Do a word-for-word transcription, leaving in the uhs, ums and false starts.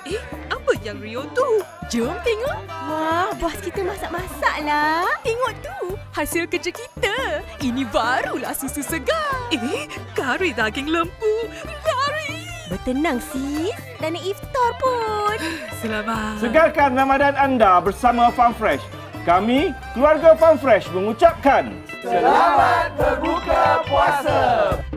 Eh, apa yang Rio tu? Jom tengok. Wah, bos kita masak-masak lah. Tengok tu, hasil kerja kita. Ini barulah susu segar. Eh, kari daging lembu. Kari. Bertenang, sis. Dah nak iftar pun. Selamat. Segarkan Ramadan anda bersama Farm Fresh. Kami, keluarga Farm Fresh mengucapkan Selamat berbuka puasa.